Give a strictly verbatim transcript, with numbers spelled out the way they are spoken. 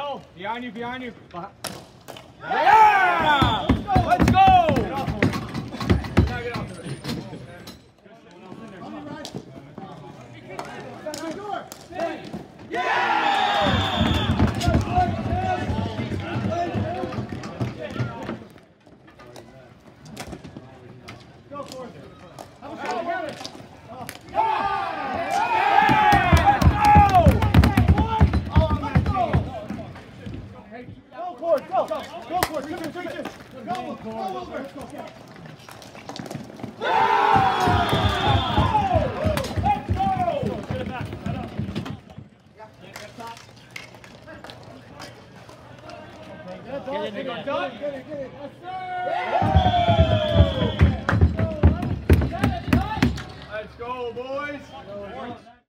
go. Behind you, behind you. Yeah! Let's go! Get off of it. Now get off of it. Go for it. Have a shot, Harry. Go for it, go, go, go for it, two, two, two, two. Go, go over. Let's go. Let's go! Get it back, head up. Get it, get it, done. Get it, get it. Let's go, boys.